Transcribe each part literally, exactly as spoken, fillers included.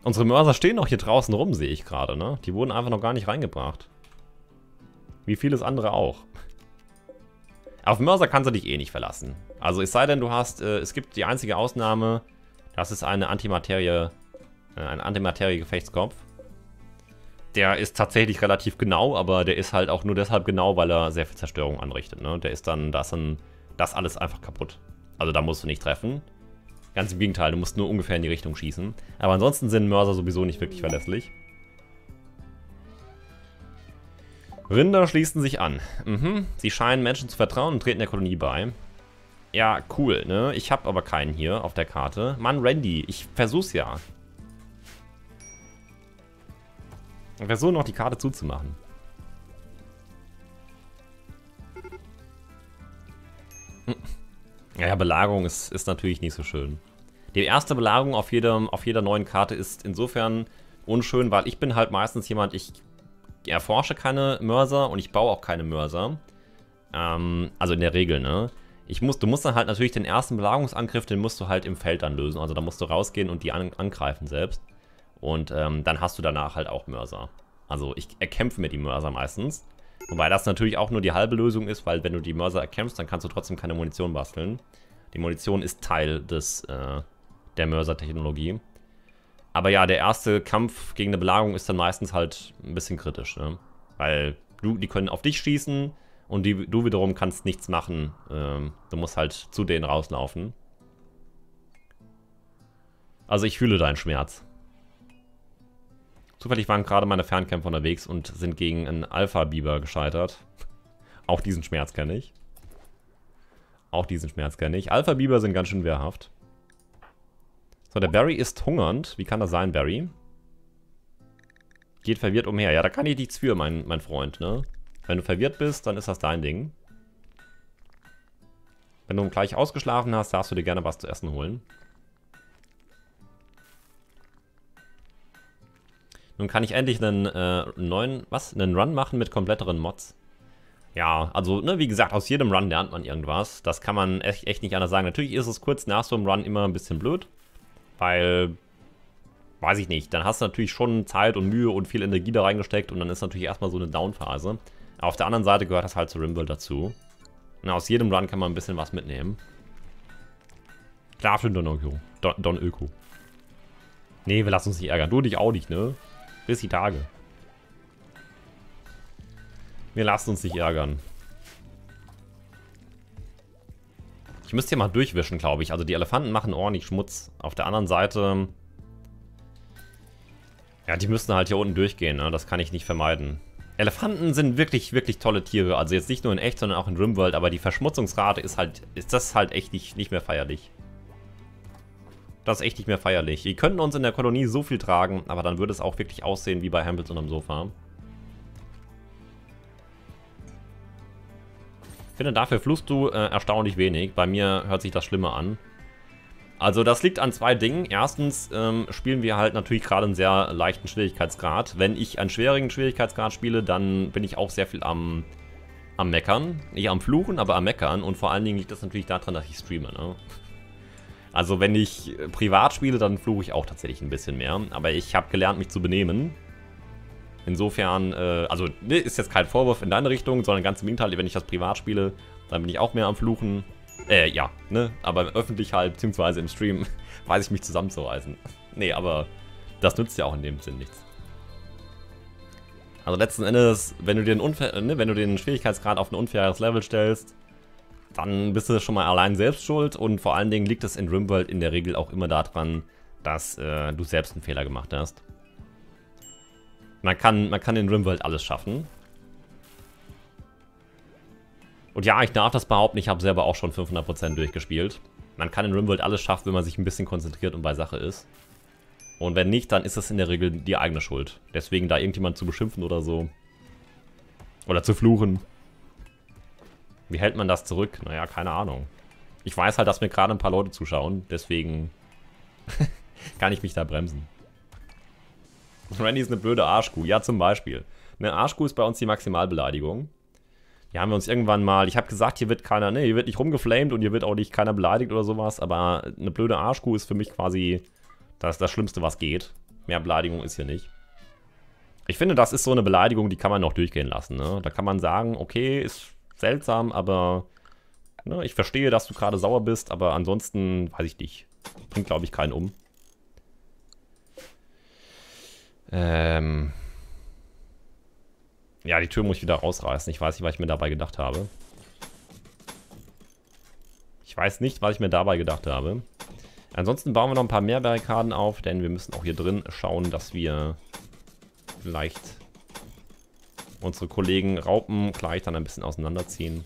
Unsere Mörser stehen noch hier draußen rum, sehe ich gerade, ne? Die wurden einfach noch gar nicht reingebracht. Wie vieles andere auch. Auf Mörser kannst du dich eh nicht verlassen. Also es sei denn, du hast, äh, es gibt die einzige Ausnahme, das ist eine Antimaterie, äh, ein Antimaterie-Gefechtskopf. Der ist tatsächlich relativ genau, aber der ist halt auch nur deshalb genau, weil er sehr viel Zerstörung anrichtet, ne? Der ist dann, da ist dann das alles einfach kaputt. Also da musst du nicht treffen. Ganz im Gegenteil, du musst nur ungefähr in die Richtung schießen. Aber ansonsten sind Mörser sowieso nicht wirklich verlässlich. Rinder schließen sich an. Mhm. Sie scheinen Menschen zu vertrauen und treten der Kolonie bei. Ja, cool, ne? Ich habe aber keinen hier auf der Karte. Mann, Randy, ich versuch's ja. Ich versuche noch die Karte zuzumachen. Ja, Belagerung ist, ist natürlich nicht so schön. Die erste Belagerung auf jeder, auf jeder neuen Karte ist insofern unschön, weil ich bin halt meistens jemand, ich erforsche keine Mörser und ich baue auch keine Mörser. Ähm, also in der Regel, ne? Ich muss, du musst dann halt natürlich den ersten Belagerungsangriff, den musst du halt im Feld dann lösen. Also da musst du rausgehen und die an, angreifen selbst. Und ähm, dann hast du danach halt auch Mörser. Also ich erkämpfe mir die Mörser meistens. Wobei das natürlich auch nur die halbe Lösung ist, weil wenn du die Mörser erkämpfst, dann kannst du trotzdem keine Munition basteln. Die Munition ist Teil des, äh, der Mörser-Technologie. Aber ja, der erste Kampf gegen eine Belagerung ist dann meistens halt ein bisschen kritisch, ne? Weil du, die können auf dich schießen und die, du wiederum kannst nichts machen. Ähm, du musst halt zu denen rauslaufen. Also ich fühle deinen Schmerz. Zufällig waren gerade meine Fernkämpfer unterwegs und sind gegen einen Alpha-Biber gescheitert. Auch diesen Schmerz kenne ich. Auch diesen Schmerz kenne ich. Alpha-Biber sind ganz schön wehrhaft. So, der Barry ist hungernd. Wie kann das sein, Barry? Geht verwirrt umher. Ja, da kann ich nichts für, mein, mein Freund, ne? Wenn du verwirrt bist, dann ist das dein Ding. Wenn du gleich ausgeschlafen hast, darfst du dir gerne was zu essen holen. Nun kann ich endlich einen äh, neuen, was? Einen Run machen mit kompletteren Mods. Ja, also, ne, wie gesagt, aus jedem Run lernt man irgendwas. Das kann man echt, echt nicht anders sagen. Natürlich ist es kurz nach so einem Run immer ein bisschen blöd. Weil, weiß ich nicht, dann hast du natürlich schon Zeit und Mühe und viel Energie da reingesteckt und dann ist natürlich erstmal so eine Down-Phase. Auf der anderen Seite gehört das halt zu Rimworld dazu. Und aus jedem Run kann man ein bisschen was mitnehmen. Klar, für Don Öko. Don, Don Öko. Nee, wir lassen uns nicht ärgern. Du dich auch nicht, ne? Bis die Tage. Wir lassen uns nicht ärgern. Ich müsste hier mal durchwischen, glaube ich. Also die Elefanten machen ordentlich Schmutz. Auf der anderen Seite... Ja, die müssen halt hier unten durchgehen, ne? Das kann ich nicht vermeiden. Elefanten sind wirklich, wirklich tolle Tiere. Also jetzt nicht nur in echt, sondern auch in Rimworld. Aber die Verschmutzungsrate ist halt... Ist das halt echt nicht, nicht mehr feierlich. Das ist echt nicht mehr feierlich. Die könnten uns in der Kolonie so viel tragen, aber dann würde es auch wirklich aussehen wie bei Hempels unterm Sofa. Ich finde, dafür fluchst du äh, erstaunlich wenig. Bei mir hört sich das schlimmer an. Also das liegt an zwei Dingen. Erstens ähm, spielen wir halt natürlich gerade einen sehr leichten Schwierigkeitsgrad. Wenn ich einen schwierigen Schwierigkeitsgrad spiele, dann bin ich auch sehr viel am, am Meckern. Nicht am Fluchen, aber am Meckern. Und vor allen Dingen liegt das natürlich daran, dass ich streame, ne? Also wenn ich privat spiele, dann fluche ich auch tatsächlich ein bisschen mehr. Aber ich habe gelernt, mich zu benehmen. Insofern, äh, also ne, ist jetzt kein Vorwurf in deine Richtung, sondern ganz im Gegenteil, wenn ich das privat spiele, dann bin ich auch mehr am Fluchen. Äh, ja, ne, aber öffentlich halt, beziehungsweise im Stream, weiß ich mich zusammenzureißen. Nee, aber das nützt ja auch in dem Sinn nichts. Also letzten Endes, wenn du den, unfair, ne, wenn du den Schwierigkeitsgrad auf ein unfaires Level stellst, dann bist du schon mal allein selbst schuld und vor allen Dingen liegt es in Rimworld in der Regel auch immer daran, dass äh, du selbst einen Fehler gemacht hast. Man kann, man kann in Rimworld alles schaffen. Und ja, ich darf das behaupten, ich habe selber auch schon fünfhundert Prozent durchgespielt. Man kann in Rimworld alles schaffen, wenn man sich ein bisschen konzentriert und bei Sache ist. Und wenn nicht, dann ist es in der Regel die eigene Schuld. Deswegen da irgendjemand zu beschimpfen oder so. Oder zu fluchen. Wie hält man das zurück? Naja, keine Ahnung. Ich weiß halt, dass mir gerade ein paar Leute zuschauen. Deswegen kann ich mich da bremsen. Randy ist eine blöde Arschkuh. Ja, zum Beispiel. Eine Arschkuh ist bei uns die Maximalbeleidigung. Hier haben wir uns irgendwann mal... Ich habe gesagt, hier wird keiner... Ne, hier wird nicht rumgeflamed und hier wird auch nicht keiner beleidigt oder sowas. Aber eine blöde Arschkuh ist für mich quasi das, das Schlimmste, was geht. Mehr Beleidigung ist hier nicht. Ich finde, das ist so eine Beleidigung, die kann man noch durchgehen lassen. Ne? Da kann man sagen, okay, ist seltsam, aber ne, ich verstehe, dass du gerade sauer bist, aber ansonsten weiß ich nicht. Bringt, glaube ich, keinen um. Ähm... Ja, die Tür muss ich wieder rausreißen. Ich weiß nicht, was ich mir dabei gedacht habe. Ich weiß nicht, was ich mir dabei gedacht habe. Ansonsten bauen wir noch ein paar mehr Barrikaden auf, denn wir müssen auch hier drin schauen, dass wir vielleicht unsere Kollegen Raupen gleich dann ein bisschen auseinanderziehen.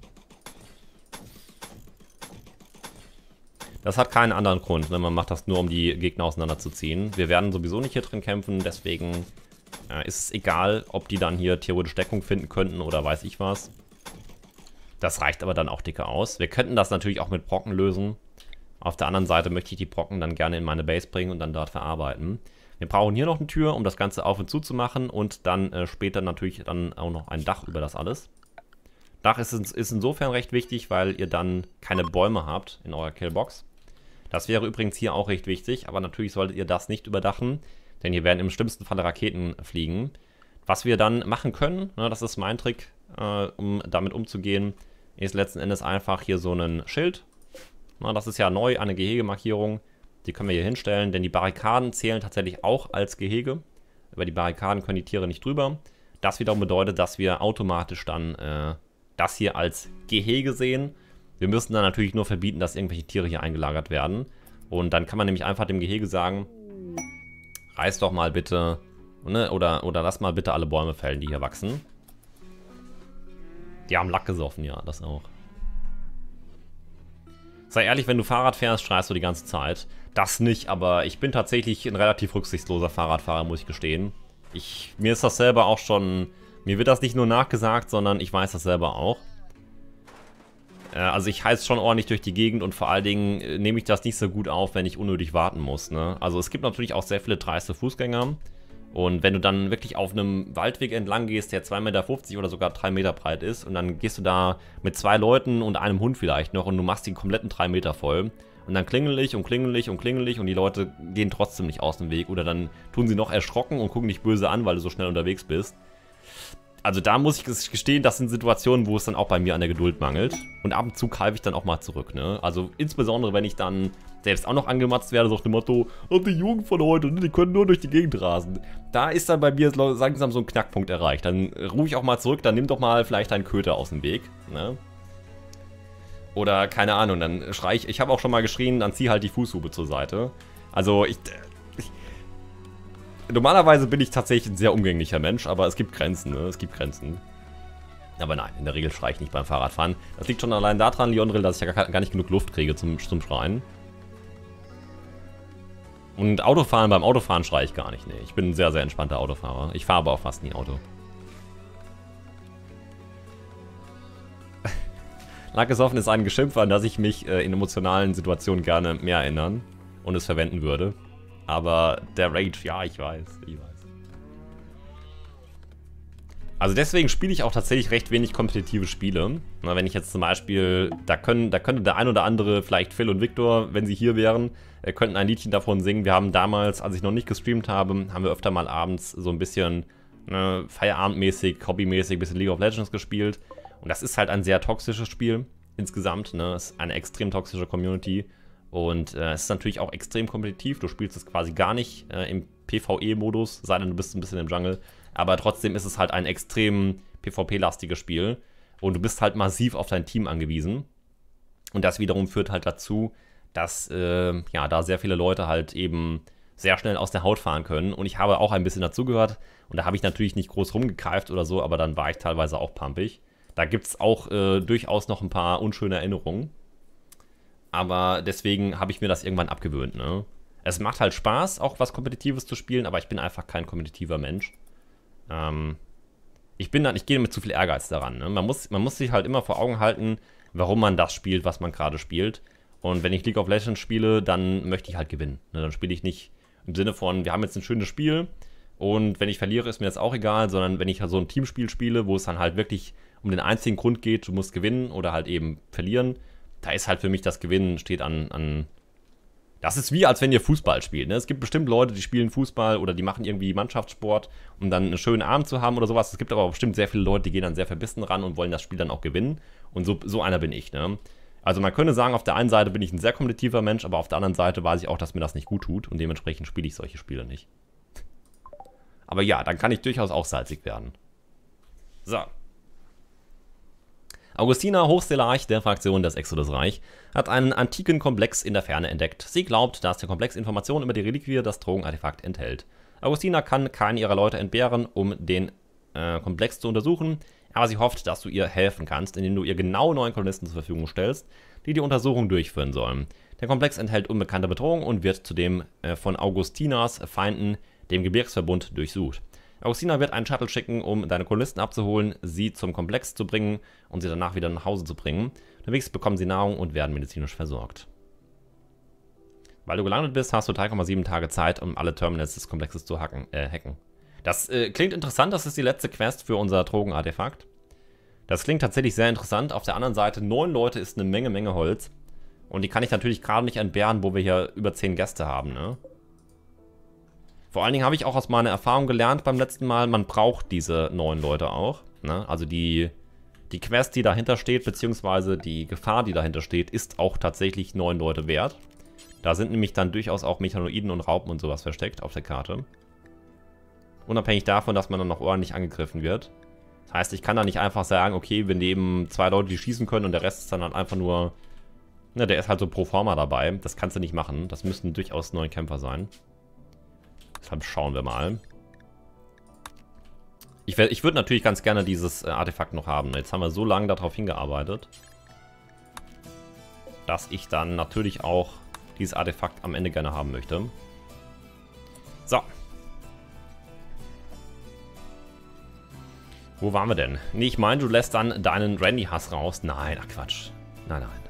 Das hat keinen anderen Grund, ne? Man macht das nur, um die Gegner auseinanderzuziehen. Wir werden sowieso nicht hier drin kämpfen, deswegen äh, ist es egal, ob die dann hier theoretisch Deckung finden könnten oder weiß ich was. Das reicht aber dann auch dicke aus. Wir könnten das natürlich auch mit Brocken lösen. Auf der anderen Seite möchte ich die Brocken dann gerne in meine Base bringen und dann dort verarbeiten. Wir brauchen hier noch eine Tür, um das Ganze auf und zu zu machen und dann äh, später natürlich dann auch noch ein Dach über das alles. Dach ist, ist insofern recht wichtig, weil ihr dann keine Bäume habt in eurer Killbox. Das wäre übrigens hier auch recht wichtig, aber natürlich solltet ihr das nicht überdachen, denn hier werden im schlimmsten Falle Raketen fliegen. Was wir dann machen können, ne, das ist mein Trick, äh, um damit umzugehen, ist letzten Endes einfach hier so ein Schild. Na, das ist ja neu, eine Gehegemarkierung. Die können wir hier hinstellen, denn die Barrikaden zählen tatsächlich auch als Gehege. Über die Barrikaden können die Tiere nicht drüber. Das wiederum bedeutet, dass wir automatisch dann äh, das hier als Gehege sehen. Wir müssen dann natürlich nur verbieten, dass irgendwelche Tiere hier eingelagert werden. Und dann kann man nämlich einfach dem Gehege sagen, reiß doch mal bitte, ne, oder, oder lass mal bitte alle Bäume fällen, die hier wachsen. Die haben Lack gesoffen, ja, das auch. Sei ehrlich, wenn du Fahrrad fährst, schreist du die ganze Zeit. Das nicht, aber ich bin tatsächlich ein relativ rücksichtsloser Fahrradfahrer, muss ich gestehen. Ich, mir ist das selber auch schon, mir wird das nicht nur nachgesagt, sondern ich weiß das selber auch. Äh, also ich heiz schon ordentlich durch die Gegend und vor allen Dingen äh, nehme ich das nicht so gut auf, wenn ich unnötig warten muss. Ne? Also es gibt natürlich auch sehr viele dreiste Fußgänger. Und wenn du dann wirklich auf einem Waldweg entlang gehst, der zwei Meter fünfzig oder sogar drei Meter breit ist und dann gehst du da mit zwei Leuten und einem Hund vielleicht noch und du machst den kompletten drei Meter voll und dann klingel ich und klingel ich und klingel ich und die Leute gehen trotzdem nicht aus dem Weg oder dann tun sie noch erschrocken und gucken dich böse an, weil du so schnell unterwegs bist. Also da muss ich gestehen, das sind Situationen, wo es dann auch bei mir an der Geduld mangelt. Und ab und zu greife ich dann auch mal zurück, ne? Also insbesondere, wenn ich dann selbst auch noch angematzt werde, so nach dem Motto, oh, die Jugend von heute, die können nur durch die Gegend rasen. Da ist dann bei mir langsam so ein Knackpunkt erreicht. Dann rufe ich auch mal zurück, dann nimm doch mal vielleicht einen Köter aus dem Weg, ne? Oder, keine Ahnung, dann schrei ich, ich habe auch schon mal geschrien, dann zieh halt die Fußhupe zur Seite. Also ich... ich Normalerweise bin ich tatsächlich ein sehr umgänglicher Mensch, aber es gibt Grenzen, ne? Es gibt Grenzen. Aber nein, in der Regel schreie ich nicht beim Fahrradfahren. Das liegt schon allein daran, Leonrill, dass ich ja gar nicht genug Luft kriege zum, zum Schreien. Und Autofahren, beim Autofahren schreie ich gar nicht, ne? Ich bin ein sehr, sehr entspannter Autofahrer. Ich fahre aber auch fast nie Auto. Lackesoffen ist ein Geschimpf, an das ich mich äh, in emotionalen Situationen gerne mehr erinnern und es verwenden würde. Aber der Rage, ja, ich weiß, ich weiß. Also deswegen spiele ich auch tatsächlich recht wenig kompetitive Spiele. Na, wenn ich jetzt zum Beispiel, da können, da könnte der ein oder andere, vielleicht Phil und Victor, wenn sie hier wären, äh, könnten ein Liedchen davon singen. Wir haben damals, als ich noch nicht gestreamt habe, haben wir öfter mal abends so ein bisschen ne, feierabendmäßig, hobbymäßig, ein bisschen League of Legends gespielt. Und das ist halt ein sehr toxisches Spiel insgesamt. Ne? Es ist eine extrem toxische Community. Und äh, es ist natürlich auch extrem kompetitiv. Du spielst es quasi gar nicht äh, im PvE-Modus, sei denn du bist ein bisschen im Jungle. Aber trotzdem ist es halt ein extrem PvP-lastiges Spiel. Und du bist halt massiv auf dein Team angewiesen. Und das wiederum führt halt dazu, dass äh, ja, da sehr viele Leute halt eben sehr schnell aus der Haut fahren können. Und ich habe auch ein bisschen dazugehört. Und da habe ich natürlich nicht groß rumgekeift oder so, aber dann war ich teilweise auch pumpig. Da gibt es auch äh, durchaus noch ein paar unschöne Erinnerungen. Aber deswegen habe ich mir das irgendwann abgewöhnt, ne? Es macht halt Spaß, auch was Kompetitives zu spielen, aber ich bin einfach kein kompetitiver Mensch. Ähm, ich bin dann, ich gehe mit zu viel Ehrgeiz daran, ne? Man muss, man muss sich halt immer vor Augen halten, warum man das spielt, was man gerade spielt. Und wenn ich League of Legends spiele, dann möchte ich halt gewinnen, ne? Dann spiele ich nicht im Sinne von, wir haben jetzt ein schönes Spiel und wenn ich verliere, ist mir das auch egal, sondern wenn ich halt so ein Teamspiel spiele, wo es dann halt wirklich um den einzigen Grund geht, du musst gewinnen oder halt eben verlieren, da ist halt für mich das Gewinnen steht an, an Das ist wie, als wenn ihr Fußball spielt. Ne? Es gibt bestimmt Leute, die spielen Fußball oder die machen irgendwie Mannschaftssport, um dann einen schönen Abend zu haben oder sowas. Es gibt aber auch bestimmt sehr viele Leute, die gehen dann sehr verbissen ran und wollen das Spiel dann auch gewinnen. Und so, so einer bin ich. Ne? Also man könnte sagen, auf der einen Seite bin ich ein sehr kompetitiver Mensch, aber auf der anderen Seite weiß ich auch, dass mir das nicht gut tut und dementsprechend spiele ich solche Spiele nicht. Aber ja, dann kann ich durchaus auch salzig werden. So. Augustina Hochstelarch der Fraktion des Exodus-Reich hat einen antiken Komplex in der Ferne entdeckt. Sie glaubt, dass der Komplex Informationen über die Reliquie, das Drogenartefakt, enthält. Augustina kann keinen ihrer Leute entbehren, um den äh, Komplex zu untersuchen, aber sie hofft, dass du ihr helfen kannst, indem du ihr genau neun Kolonisten zur Verfügung stellst, die die Untersuchung durchführen sollen. Der Komplex enthält unbekannte Bedrohungen und wird zudem äh, von Augustinas Feinden, dem Gebirgsverbund, durchsucht. Augustina wird einen Shuttle schicken, um deine Kolonisten abzuholen, sie zum Komplex zu bringen und sie danach wieder nach Hause zu bringen. Unterwegs bekommen sie Nahrung und werden medizinisch versorgt. Weil du gelandet bist, hast du drei Komma sieben Tage Zeit, um alle Terminals des Komplexes zu hacken, äh, hacken. Das äh, klingt interessant, das ist die letzte Quest für unser Drogenartefakt. Das klingt tatsächlich sehr interessant. Auf der anderen Seite, neun Leute ist eine Menge, Menge Holz. Und die kann ich natürlich gerade nicht entbehren, wo wir hier über zehn Gäste haben, ne? Vor allen Dingen habe ich auch aus meiner Erfahrung gelernt beim letzten Mal, man braucht diese neuen Leute auch. Ne? Also die, die Quest, die dahinter steht, beziehungsweise die Gefahr, die dahinter steht, ist auch tatsächlich neun Leute wert. Da sind nämlich dann durchaus auch Mechanoiden und Raupen und sowas versteckt auf der Karte. Unabhängig davon, dass man dann noch ordentlich angegriffen wird. Das heißt, ich kann da nicht einfach sagen, okay, wir nehmen zwei Leute, die schießen können und der Rest ist dann halt einfach nur... Ne, der ist halt so pro forma dabei. Das kannst du nicht machen. Das müssten durchaus neun Kämpfer sein. Deshalb schauen wir mal. Ich, ich würde natürlich ganz gerne dieses äh, Artefakt noch haben. Jetzt haben wir so lange darauf hingearbeitet, dass ich dann natürlich auch dieses Artefakt am Ende gerne haben möchte. So. Wo waren wir denn? Nee, ich meine, du lässt dann deinen Randy-Hass raus. Nein, ach Quatsch. Nein, nein.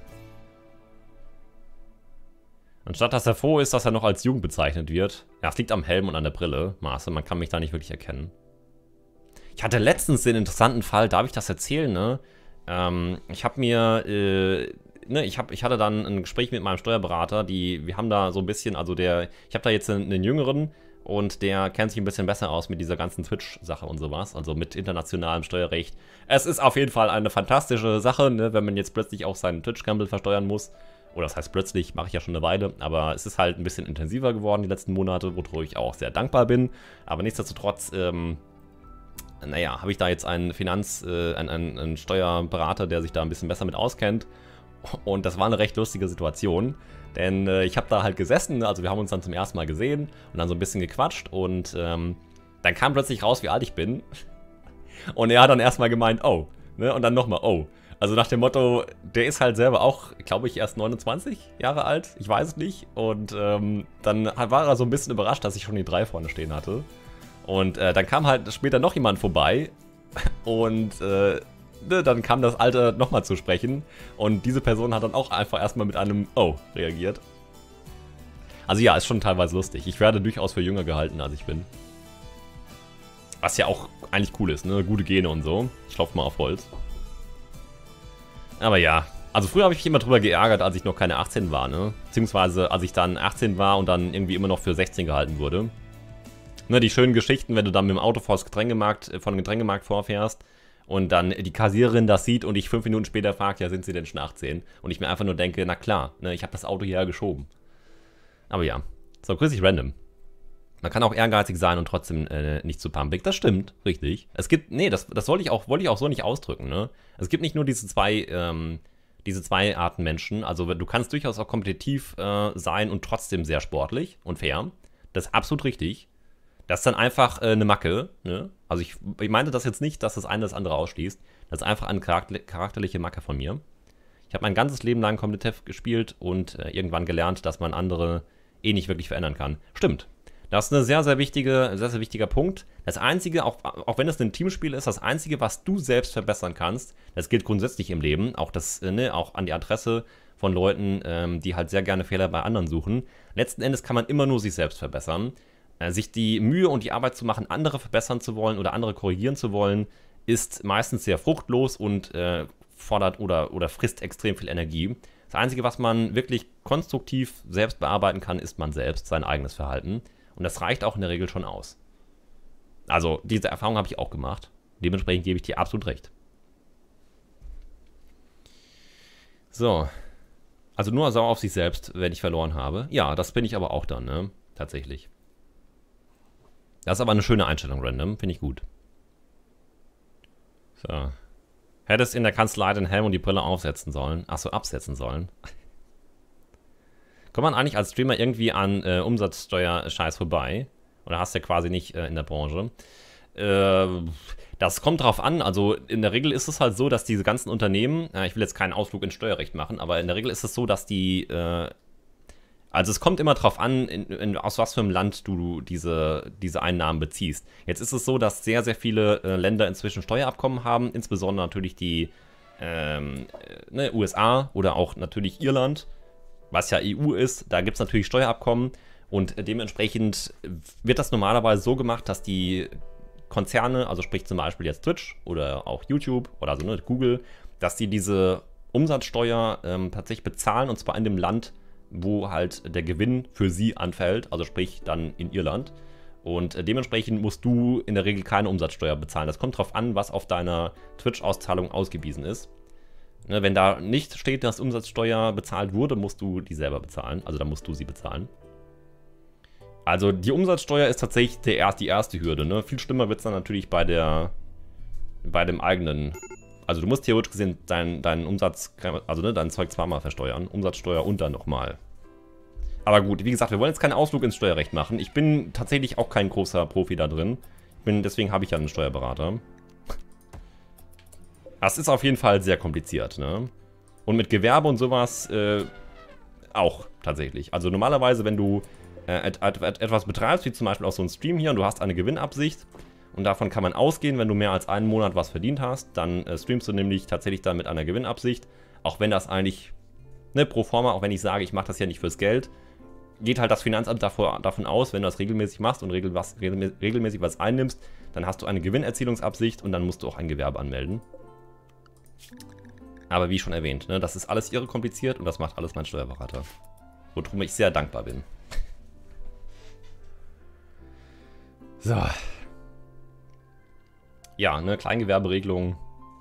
Anstatt dass er froh ist, dass er noch als jung bezeichnet wird. Ja, es liegt am Helm und an der Brille. Maße, man kann mich da nicht wirklich erkennen. Ich hatte letztens den interessanten Fall, darf ich das erzählen, ne? Ähm, ich habe mir, äh, ne, ich, hab, ich hatte dann ein Gespräch mit meinem Steuerberater, die, wir haben da so ein bisschen, also der, ich habe da jetzt einen, einen Jüngeren und der kennt sich ein bisschen besser aus mit dieser ganzen Twitch-Sache und sowas, also mit internationalem Steuerrecht. Es ist auf jeden Fall eine fantastische Sache, ne, wenn man jetzt plötzlich auch seinen Twitch-Gamble versteuern muss. Oder das heißt plötzlich, mache ich ja schon eine Weile, aber es ist halt ein bisschen intensiver geworden die letzten Monate, wodurch ich auch sehr dankbar bin. Aber nichtsdestotrotz, ähm, naja, habe ich da jetzt einen Finanz-, äh, einen, einen, einen Steuerberater, der sich da ein bisschen besser mit auskennt. Und das war eine recht lustige Situation, denn äh, ich habe da halt gesessen, also wir haben uns dann zum ersten Mal gesehen und dann so ein bisschen gequatscht und ähm, dann kam plötzlich raus, wie alt ich bin. Und er hat dann erstmal gemeint, oh, ne, und dann nochmal, oh. Also nach dem Motto, der ist halt selber auch, glaube ich, erst neunundzwanzig Jahre alt. Ich weiß es nicht. Und ähm, dann war er so ein bisschen überrascht, dass ich schon die drei vorne stehen hatte. Und äh, dann kam halt später noch jemand vorbei. Und äh, ne, dann kam das Alter nochmal zu sprechen. Und diese Person hat dann auch einfach erstmal mit einem Oh reagiert. Also ja, ist schon teilweise lustig. Ich werde durchaus für jünger gehalten, als ich bin. Was ja auch eigentlich cool ist, ne? Gute Gene und so. Ich klopfe mal auf Holz. Aber ja, also früher habe ich mich immer drüber geärgert, als ich noch keine achtzehn war, ne? Beziehungsweise als ich dann achtzehn war und dann irgendwie immer noch für sechzehn gehalten wurde. Ne, die schönen Geschichten, wenn du dann mit dem Auto vor das Getränkemarkt, von dem Getränkemarkt vorfährst und dann die Kassiererin das sieht und ich fünf Minuten später fragt, ja, sind sie denn schon achtzehn? Und ich mir einfach nur denke, na klar, ne, ich habe das Auto hierher geschoben. Aber ja, so, grüß dich random. Man kann auch ehrgeizig sein und trotzdem äh, nicht zu pumpig. Das stimmt, richtig. Es gibt, nee, das, das wollte ich auch, wollte ich auch so nicht ausdrücken, ne? Es gibt nicht nur diese zwei, ähm, diese zwei Arten Menschen. Also du kannst durchaus auch kompetitiv äh, sein und trotzdem sehr sportlich und fair. Das ist absolut richtig. Das ist dann einfach äh, eine Macke, ne? Also ich, ich meinte das jetzt nicht, dass das eine das andere ausschließt. Das ist einfach eine charakter charakterliche Macke von mir. Ich habe mein ganzes Leben lang kompetitiv gespielt und äh, irgendwann gelernt, dass man andere eh nicht wirklich verändern kann. Stimmt. Das ist ein sehr, sehr, wichtige, sehr, sehr wichtiger Punkt. Das Einzige, auch, auch wenn es ein Teamspiel ist, das Einzige, was du selbst verbessern kannst, das gilt grundsätzlich im Leben, auch, das, ne, auch an die Adresse von Leuten, ähm, die halt sehr gerne Fehler bei anderen suchen. Letzten Endes kann man immer nur sich selbst verbessern. Äh, sich die Mühe und die Arbeit zu machen, andere verbessern zu wollen oder andere korrigieren zu wollen, ist meistens sehr fruchtlos und äh, fordert oder, oder frisst extrem viel Energie. Das Einzige, was man wirklich konstruktiv selbst bearbeiten kann, ist man selbst, sein eigenes Verhalten. Und das reicht auch in der Regel schon aus. Also, diese Erfahrung habe ich auch gemacht. Dementsprechend gebe ich dir absolut recht. So. Also nur sauer auf sich selbst, wenn ich verloren habe. Ja, das bin ich aber auch dann, ne? Tatsächlich. Das ist aber eine schöne Einstellung, Random. Finde ich gut. So. Hättest in der Kanzlei den Helm und die Brille aufsetzen sollen. Achso, absetzen sollen. Kommt man eigentlich als Streamer irgendwie an äh, Umsatzsteuer-Scheiß vorbei? Oder hast du ja quasi nicht äh, in der Branche? Äh, das kommt drauf an. Also in der Regel ist es halt so, dass diese ganzen Unternehmen, äh, ich will jetzt keinen Ausflug ins Steuerrecht machen, aber in der Regel ist es so, dass die, äh, also es kommt immer drauf an, in, in, aus was für einem Land du diese, diese Einnahmen beziehst. Jetzt ist es so, dass sehr, sehr viele äh, Länder inzwischen Steuerabkommen haben, insbesondere natürlich die ähm, ne, U S A oder auch natürlich Irland, was ja E U ist. Da gibt es natürlich Steuerabkommen und dementsprechend wird das normalerweise so gemacht, dass die Konzerne, also sprich zum Beispiel jetzt Twitch oder auch YouTube oder also ne, Google, dass die diese Umsatzsteuer ähm, tatsächlich bezahlen und zwar in dem Land, wo halt der Gewinn für sie anfällt, also sprich dann in Irland. Und äh, dementsprechend musst du in der Regel keine Umsatzsteuer bezahlen. Das kommt drauf an, was auf deiner Twitch-Auszahlung ausgewiesen ist. Ne, wenn da nicht steht, dass Umsatzsteuer bezahlt wurde, musst du die selber bezahlen. Also dann musst du sie bezahlen. Also die Umsatzsteuer ist tatsächlich der, die erste Hürde. Ne? Viel schlimmer wird es dann natürlich bei der, bei dem eigenen. Also du musst theoretisch gesehen deinen dein Umsatz, also ne, dein Zeug zweimal versteuern. Umsatzsteuer und dann nochmal. Aber gut, wie gesagt, wir wollen jetzt keinen Ausflug ins Steuerrecht machen. Ich bin tatsächlich auch kein großer Profi da drin. Ich bin, deswegen habe ich ja einen Steuerberater. Das ist auf jeden Fall sehr kompliziert, ne? Und mit Gewerbe und sowas äh, auch tatsächlich. Also normalerweise, wenn du äh, et, et, et, etwas betreibst, wie zum Beispiel auch so ein Stream hier, und du hast eine Gewinnabsicht, und davon kann man ausgehen, wenn du mehr als einen Monat was verdient hast, dann äh, streamst du nämlich tatsächlich dann mit einer Gewinnabsicht, auch wenn das eigentlich, ne, pro forma, auch wenn ich sage, ich mache das ja nicht fürs Geld, geht halt das Finanzamt davor, davon aus, wenn du das regelmäßig machst und regel, was, regelmäßig was einnimmst, dann hast du eine Gewinnerzielungsabsicht und dann musst du auch ein Gewerbe anmelden. Aber wie schon erwähnt, ne, das ist alles irre kompliziert und das macht alles mein Steuerberater. Worum ich sehr dankbar bin. So. Ja, ne, Kleingewerberegelung.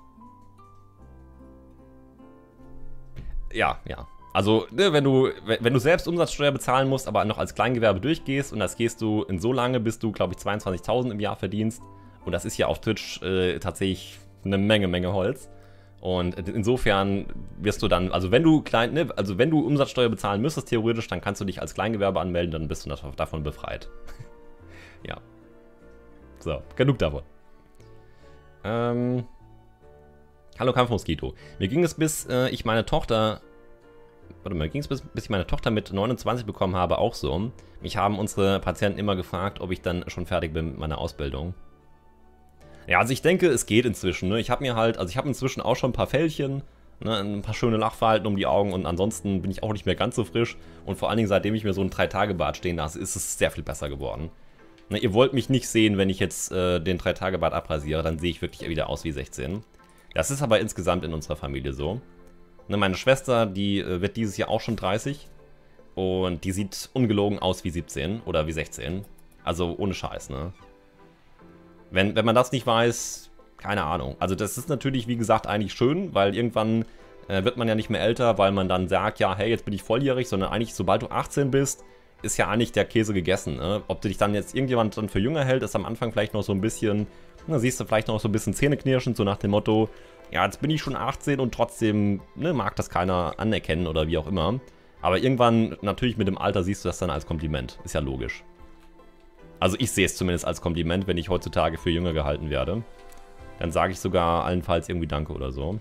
Ja, ja. Also, ne, wenn du, wenn du selbst Umsatzsteuer bezahlen musst, aber noch als Kleingewerbe durchgehst und das gehst du in so lange, bis du, glaube ich, zweiundzwanzigtausend im Jahr verdienst. Und das ist ja auf Twitch äh, tatsächlich eine Menge, Menge Holz. Und insofern wirst du dann, also wenn du klein, ne, also wenn du Umsatzsteuer bezahlen müsstest, theoretisch, dann kannst du dich als Kleingewerbe anmelden, dann bist du davon befreit. Ja. So, genug davon. Ähm. Hallo Kampfmoskito. Mir ging es bis äh, ich meine Tochter. Warte mal, mir ging es bis, bis ich meine Tochter mit neunundzwanzig bekommen habe auch so. Mich haben unsere Patienten immer gefragt, ob ich dann schon fertig bin mit meiner Ausbildung. Ja, also ich denke, es geht inzwischen. Ne? Ich habe mir halt, also ich habe inzwischen auch schon ein paar Fältchen, ne? Ein paar schöne Lachverhalten um die Augen und ansonsten bin ich auch nicht mehr ganz so frisch. Und vor allen Dingen, seitdem ich mir so ein drei Tage Bart stehen lasse, ist es sehr viel besser geworden. Ne? Ihr wollt mich nicht sehen, wenn ich jetzt äh, den drei Tage Bart abrasiere, dann sehe ich wirklich wieder aus wie sechzehn. Das ist aber insgesamt in unserer Familie so. Ne? Meine Schwester, die äh, wird dieses Jahr auch schon dreißig und die sieht ungelogen aus wie siebzehn oder wie sechzehn. Also ohne Scheiß, ne? Wenn, wenn man das nicht weiß, keine Ahnung. Also das ist natürlich, wie gesagt, eigentlich schön, weil irgendwann äh, wird man ja nicht mehr älter, weil man dann sagt, ja, hey, jetzt bin ich volljährig, sondern eigentlich, sobald du achtzehn bist, ist ja eigentlich der Käse gegessen. Ne? Ob du dich dann jetzt irgendjemand dann für jünger hält, ist am Anfang vielleicht noch so ein bisschen, na, siehst du vielleicht noch so ein bisschen zähneknirschend, so nach dem Motto, ja, jetzt bin ich schon achtzehn und trotzdem ne, mag das keiner anerkennen oder wie auch immer. Aber irgendwann, natürlich mit dem Alter, siehst du das dann als Kompliment. Ist ja logisch. Also ich sehe es zumindest als Kompliment, wenn ich heutzutage für jünger gehalten werde. Dann sage ich sogar allenfalls irgendwie Danke oder so.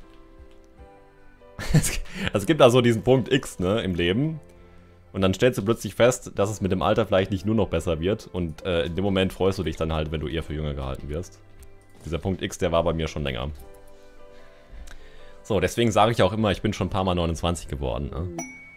Es gibt da so diesen Punkt X, ne, im Leben. Und dann stellst du plötzlich fest, dass es mit dem Alter vielleicht nicht nur noch besser wird. Und äh, in dem Moment freust du dich dann halt, wenn du eher für jünger gehalten wirst. Dieser Punkt X, der war bei mir schon länger. So, deswegen sage ich auch immer, ich bin schon ein paar Mal neunundzwanzig geworden, ne?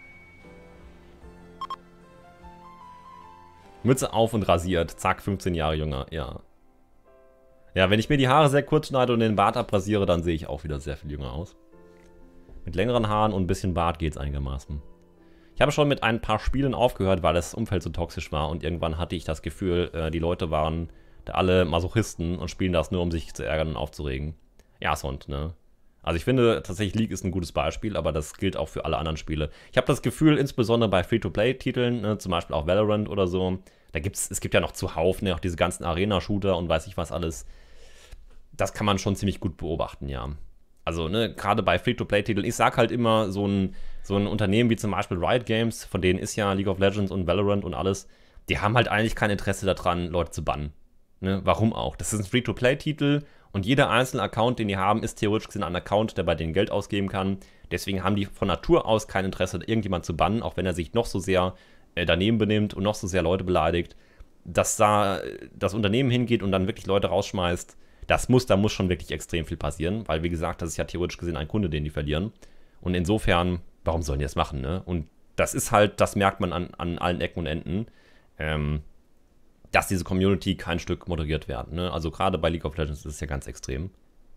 Mütze auf und rasiert. Zack, fünfzehn Jahre jünger. Ja. Ja, wenn ich mir die Haare sehr kurz schneide und den Bart abrasiere, dann sehe ich auch wieder sehr viel jünger aus. Mit längeren Haaren und ein bisschen Bart geht's einigermaßen. Ich habe schon mit ein paar Spielen aufgehört, weil das Umfeld so toxisch war und irgendwann hatte ich das Gefühl, äh, die Leute waren da alle Masochisten und spielen das nur, um sich zu ärgern und aufzuregen. Ja, Sond, ne? Also ich finde tatsächlich League ist ein gutes Beispiel, aber das gilt auch für alle anderen Spiele. Ich habe das Gefühl, insbesondere bei Free-to-Play-Titeln, ne, zum Beispiel auch Valorant oder so, da gibt's, es gibt ja noch zuhauf, ne, auch diese ganzen Arena-Shooter und weiß ich was alles. Das kann man schon ziemlich gut beobachten, ja. Also, ne, gerade bei Free-to-Play-Titeln, ich sag halt immer, so ein, so ein Unternehmen wie zum Beispiel Riot Games, von denen ist ja League of Legends und Valorant und alles, die haben halt eigentlich kein Interesse daran, Leute zu bannen. Ne, warum auch? Das ist ein Free-to-Play-Titel und jeder einzelne Account, den die haben, ist theoretisch gesehen ein Account, der bei denen Geld ausgeben kann. Deswegen haben die von Natur aus kein Interesse, irgendjemand zu bannen, auch wenn er sich noch so sehr äh, daneben benimmt und noch so sehr Leute beleidigt. Dass da das Unternehmen hingeht und dann wirklich Leute rausschmeißt, das muss, da muss schon wirklich extrem viel passieren, weil wie gesagt, das ist ja theoretisch gesehen ein Kunde, den die verlieren. Und insofern, warum sollen die das machen, ne? Und das ist halt, das merkt man an, an allen Ecken und Enden, ähm, dass diese Community kein Stück moderiert werden, ne? Also gerade bei League of Legends ist es ja ganz extrem.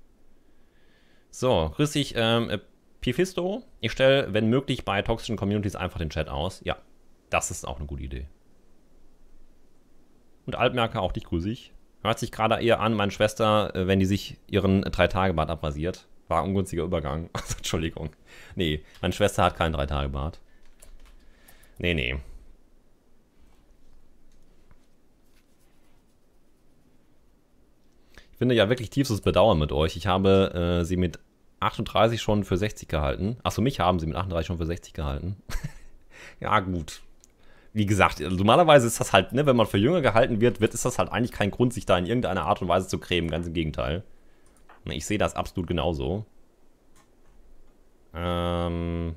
So, grüß dich, ähm, Pifisto. Ich stelle, wenn möglich, bei toxischen Communities einfach den Chat aus. Ja, das ist auch eine gute Idee. Und Altmerker, auch dich grüße ich. Hört sich gerade eher an, meine Schwester, wenn die sich ihren drei-Tage-Bart abrasiert. War ein ungünstiger Übergang. Also, Entschuldigung. Nee, meine Schwester hat keinen drei-Tage-Bart. Nee, nee. Ich finde ja wirklich tiefstes Bedauern mit euch. Ich habe äh, sie mit achtunddreißig schon für sechzig gehalten. Achso, mich haben sie mit achtunddreißig schon für sechzig gehalten. Ja, gut. Wie gesagt, normalerweise ist das halt, ne, wenn man für jünger gehalten wird, wird, ist das halt eigentlich kein Grund, sich da in irgendeiner Art und Weise zu cremen. Ganz im Gegenteil. Ich sehe das absolut genauso. Ähm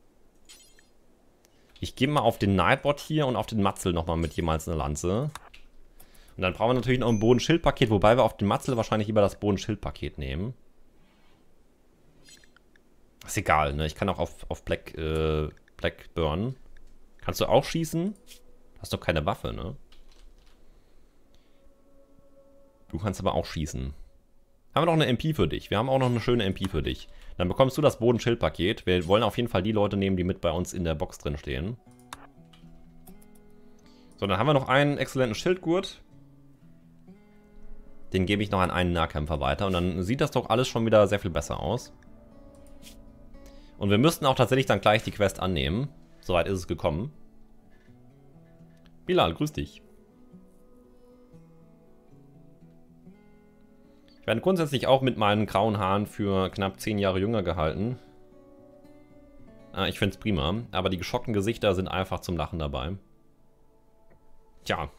ich gehe mal auf den Nightbot hier und auf den Matzel nochmal mit jemals eine Lanze. Und dann brauchen wir natürlich noch ein Bodenschildpaket, wobei wir auf den Matzel wahrscheinlich lieber das Bodenschildpaket nehmen. Ist egal, ne? Ich kann auch auf, auf Black, äh, Black burnen. Kannst du auch schießen? Hast doch keine Waffe, ne? Du kannst aber auch schießen. Haben wir noch eine M P für dich. Wir haben auch noch eine schöne M P für dich. Dann bekommst du das Bodenschildpaket. Wir wollen auf jeden Fall die Leute nehmen, die mit bei uns in der Box drin stehen. So, dann haben wir noch einen exzellenten Schildgurt. Den gebe ich noch an einen Nahkämpfer weiter. Und dann sieht das doch alles schon wieder sehr viel besser aus. Und wir müssten auch tatsächlich dann gleich die Quest annehmen. Soweit ist es gekommen. Bilal, grüß dich. Ich werde grundsätzlich auch mit meinen grauen Haaren für knapp zehn Jahre jünger gehalten. Äh, ich finde es prima, aber die geschockten Gesichter sind einfach zum Lachen dabei. Tja.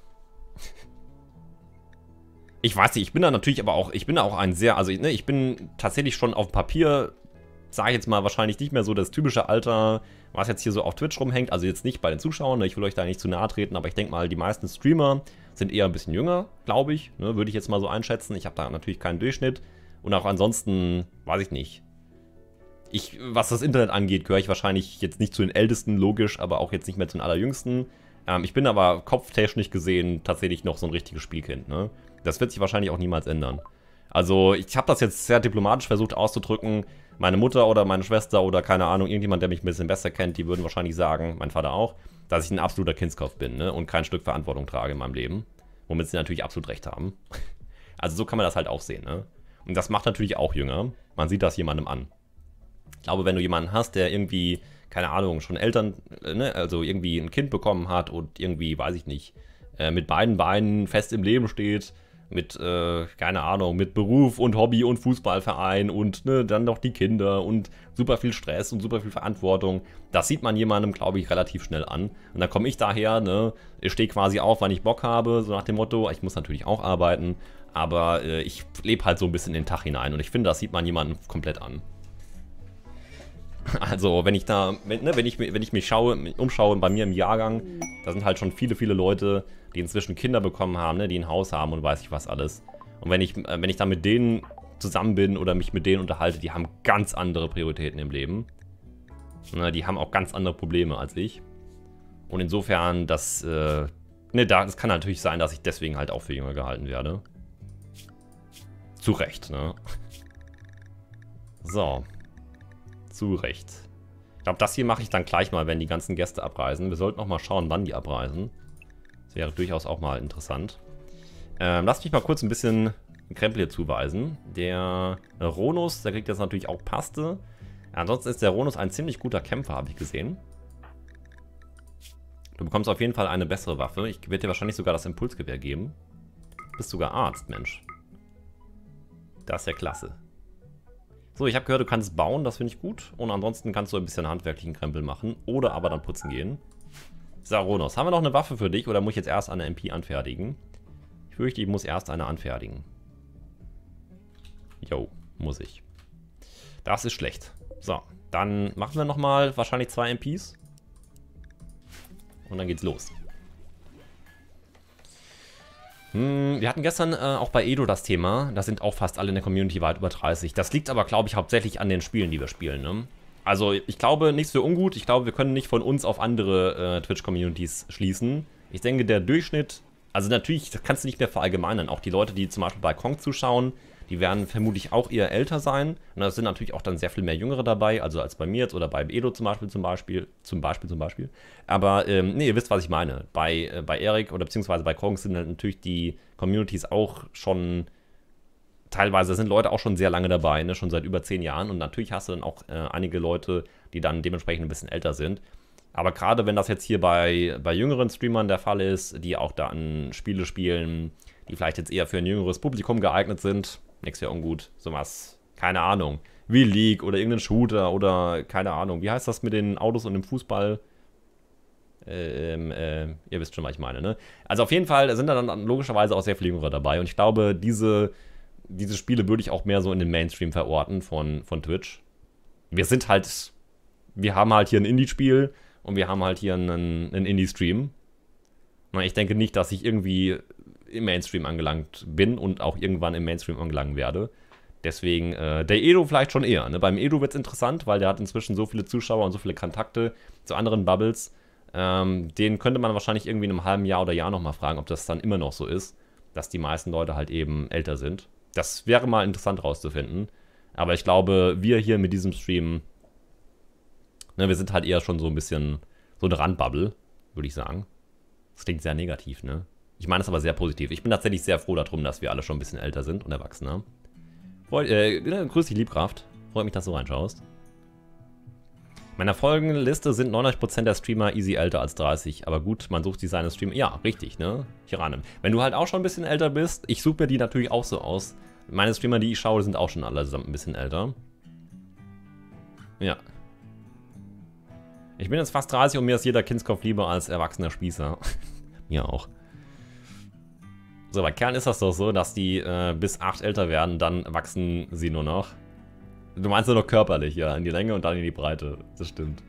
Ich weiß nicht, ich bin da natürlich aber auch, ich bin da auch ein sehr, also ne, ich bin tatsächlich schon auf Papier, sage ich jetzt mal, wahrscheinlich nicht mehr so das typische Alter, was jetzt hier so auf Twitch rumhängt. Also jetzt nicht bei den Zuschauern, ne, ich will euch da nicht zu nahe treten, aber ich denke mal, die meisten Streamer sind eher ein bisschen jünger, glaube ich, ne, würde ich jetzt mal so einschätzen. Ich habe da natürlich keinen Durchschnitt und auch ansonsten, weiß ich nicht. Ich, was das Internet angeht, gehöre ich wahrscheinlich jetzt nicht zu den Ältesten, logisch, aber auch jetzt nicht mehr zu den Allerjüngsten. Ähm, ich bin aber kopftechnisch gesehen tatsächlich noch so ein richtiges Spielkind, ne. Das wird sich wahrscheinlich auch niemals ändern. Also ich habe das jetzt sehr diplomatisch versucht auszudrücken. Meine Mutter oder meine Schwester oder keine Ahnung, irgendjemand, der mich ein bisschen besser kennt, die würden wahrscheinlich sagen, mein Vater auch, dass ich ein absoluter Kindskopf bin, ne? Und kein Stück Verantwortung trage in meinem Leben. Womit sie natürlich absolut recht haben. Also so kann man das halt auch sehen, ne? Und das macht natürlich auch jünger. Man sieht das jemandem an. Ich glaube, wenn du jemanden hast, der irgendwie, keine Ahnung, schon Eltern, ne? Also irgendwie ein Kind bekommen hat und irgendwie, weiß ich nicht, äh, mit beiden Beinen fest im Leben steht, mit, äh, keine Ahnung, mit Beruf und Hobby und Fußballverein und ne, dann noch die Kinder und super viel Stress und super viel Verantwortung. Das sieht man jemandem, glaube ich, relativ schnell an. Und dann komme ich daher, ne, ich stehe quasi auf, wann ich Bock habe, so nach dem Motto, ich muss natürlich auch arbeiten, aber äh, ich lebe halt so ein bisschen in den Tag hinein und ich finde, das sieht man jemandem komplett an. Also, wenn ich da, wenn, ne, wenn ich, wenn ich mich schaue, umschaue bei mir im Jahrgang, da sind halt schon viele, viele Leute, die inzwischen Kinder bekommen haben, ne, die ein Haus haben und weiß ich was alles. Und wenn ich, wenn ich dann mit denen zusammen bin oder mich mit denen unterhalte, die haben ganz andere Prioritäten im Leben. Ne, die haben auch ganz andere Probleme als ich. Und insofern, das, äh, ne, das kann natürlich sein, dass ich deswegen halt auch für jünger gehalten werde. Zu Recht, ne? So. Zu Recht. Ich glaube, das hier mache ich dann gleich mal, wenn die ganzen Gäste abreisen. Wir sollten auch mal schauen, wann die abreisen. Das wäre durchaus auch mal interessant. Ähm, lasst mich mal kurz ein bisschen Krempel hier zuweisen. Der Ronus, der kriegt jetzt natürlich auch Paste. Ansonsten ist der Ronus ein ziemlich guter Kämpfer, habe ich gesehen. Du bekommst auf jeden Fall eine bessere Waffe. Ich werde dir wahrscheinlich sogar das Impulsgewehr geben. Du bist sogar Arzt, Mensch. Das ist ja klasse. So, ich habe gehört, du kannst bauen, das finde ich gut. Und ansonsten kannst du ein bisschen handwerklichen Krempel machen. Oder aber dann putzen gehen. So, Ronus, haben wir noch eine Waffe für dich oder muss ich jetzt erst eine M P anfertigen? Ich fürchte, ich muss erst eine anfertigen. Jo, muss ich. Das ist schlecht. So, dann machen wir nochmal wahrscheinlich zwei M Ps. Und dann geht's los. Hm, wir hatten gestern äh, auch bei Edo das Thema. Da sind auch fast alle in der Community weit über dreißig. Das liegt aber, glaube ich, hauptsächlich an den Spielen, die wir spielen, ne? Also, ich glaube, nichts für ungut. Ich glaube, wir können nicht von uns auf andere äh, Twitch-Communities schließen. Ich denke, der Durchschnitt... Also natürlich, das kannst du nicht mehr verallgemeinern. Auch die Leute, die zum Beispiel bei Kong zuschauen, die werden vermutlich auch eher älter sein. Und da sind natürlich auch dann sehr viel mehr Jüngere dabei, also als bei mir jetzt oder bei Edo zum Beispiel, zum Beispiel, zum Beispiel, zum Beispiel. Aber, ähm, nee, ihr wisst, was ich meine. Bei, äh, bei Erik oder beziehungsweise bei Kong sind halt natürlich die Communities auch schon, teilweise sind Leute auch schon sehr lange dabei, ne, schon seit über zehn Jahren. Und natürlich hast du dann auch äh, einige Leute, die dann dementsprechend ein bisschen älter sind. Aber gerade wenn das jetzt hier bei, bei jüngeren Streamern der Fall ist, die auch dann Spiele spielen, die vielleicht jetzt eher für ein jüngeres Publikum geeignet sind, nichts wäre ungut, sowas, keine Ahnung, wie League oder irgendein Shooter oder keine Ahnung, wie heißt das mit den Autos und dem Fußball? Ähm, äh, ihr wisst schon, was ich meine, ne? Also auf jeden Fall sind da dann logischerweise auch sehr viele Jüngere dabei und ich glaube, diese, diese Spiele würde ich auch mehr so in den Mainstream verorten von, von Twitch. Wir sind halt, wir haben halt hier ein Indie-Spiel und wir haben halt hier einen, einen Indie-Stream. Ich denke nicht, dass ich irgendwie im Mainstream angelangt bin und auch irgendwann im Mainstream angelangen werde. Deswegen, äh, der Edo vielleicht schon eher. Ne? Beim Edo wird es interessant, weil der hat inzwischen so viele Zuschauer und so viele Kontakte zu anderen Bubbles. Ähm, den könnte man wahrscheinlich irgendwie in einem halben Jahr oder Jahr nochmal fragen, ob das dann immer noch so ist, dass die meisten Leute halt eben älter sind. Das wäre mal interessant rauszufinden. Aber ich glaube, wir hier mit diesem Stream, ne, wir sind halt eher schon so ein bisschen so eine Randbubble, würde ich sagen. Das klingt sehr negativ, ne? Ich meine es aber sehr positiv. Ich bin tatsächlich sehr froh darum, dass wir alle schon ein bisschen älter sind und erwachsener. Äh, grüß dich, Liebkraft. Freut mich, dass du reinschaust. Meiner Folgenliste sind neunundneunzig Prozent der Streamer easy älter als dreißig. Aber gut, man sucht sich seine Streamer. Ja, richtig, ne? Chiranem. Wenn du halt auch schon ein bisschen älter bist, ich suche mir die natürlich auch so aus. Meine Streamer, die ich schaue, sind auch schon allesamt ein bisschen älter. Ja. Ich bin jetzt fast dreißig und mir ist jeder Kindskopf lieber als erwachsener Spießer. Mir auch. So, bei Kerlen ist das doch so, dass die äh, bis acht älter werden, dann wachsen sie nur noch. Du meinst nur noch körperlich, ja, in die Länge und dann in die Breite. Das stimmt.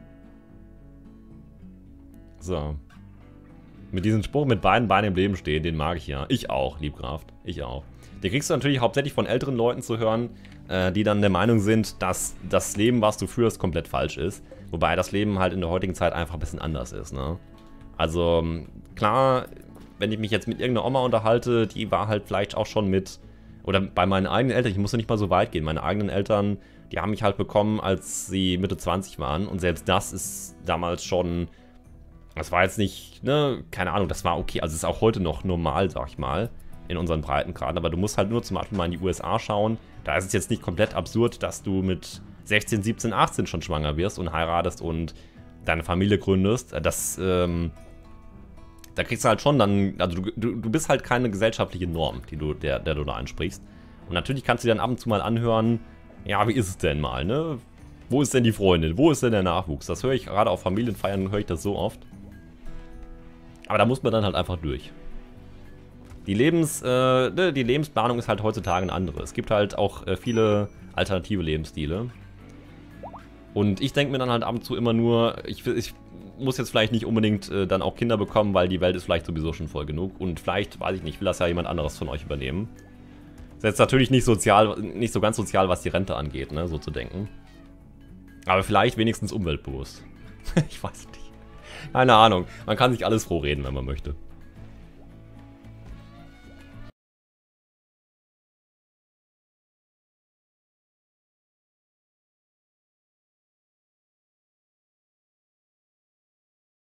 So. Mit diesem Spruch mit beiden Beinen im Leben stehen, den mag ich ja. Ich auch, Liebkraft. Ich auch. Den kriegst du natürlich hauptsächlich von älteren Leuten zu hören, äh, die dann der Meinung sind, dass das Leben, was du führst, komplett falsch ist. Wobei das Leben halt in der heutigen Zeit einfach ein bisschen anders ist, ne? Also, klar, wenn ich mich jetzt mit irgendeiner Oma unterhalte, die war halt vielleicht auch schon mit, oder bei meinen eigenen Eltern, ich musste nicht mal so weit gehen, meine eigenen Eltern, die haben mich halt bekommen, als sie Mitte zwanzig waren und selbst das ist damals schon, das war jetzt nicht, ne, keine Ahnung, das war okay, also es ist auch heute noch normal, sag ich mal, in unseren Breitengraden, aber du musst halt nur zum Beispiel mal in die U S A schauen, da ist es jetzt nicht komplett absurd, dass du mit sechzehn, siebzehn, achtzehn schon schwanger wirst und heiratest und deine Familie gründest, das, ähm, da kriegst du halt schon dann, also du, du, du bist halt keine gesellschaftliche Norm, die du, der, der du da ansprichst. Und natürlich kannst du dir dann ab und zu mal anhören, ja, wie ist es denn mal, ne? Wo ist denn die Freundin? Wo ist denn der Nachwuchs? Das höre ich gerade auf Familienfeiern, höre ich das so oft. Aber da muss man dann halt einfach durch. Die, Lebens, äh, die Lebensplanung ist halt heutzutage eine andere. Es gibt halt auch äh, viele alternative Lebensstile. Und ich denke mir dann halt ab und zu immer nur, ich, ich muss jetzt vielleicht nicht unbedingt äh, dann auch Kinder bekommen, weil die Welt ist vielleicht sowieso schon voll genug. Und vielleicht, weiß ich nicht, will das ja jemand anderes von euch übernehmen. Das ist jetzt natürlich nicht sozial, nicht so ganz sozial, was die Rente angeht, ne, so zu denken. Aber vielleicht wenigstens umweltbewusst. Ich weiß nicht. Keine Ahnung. Man kann sich alles froh reden, wenn man möchte.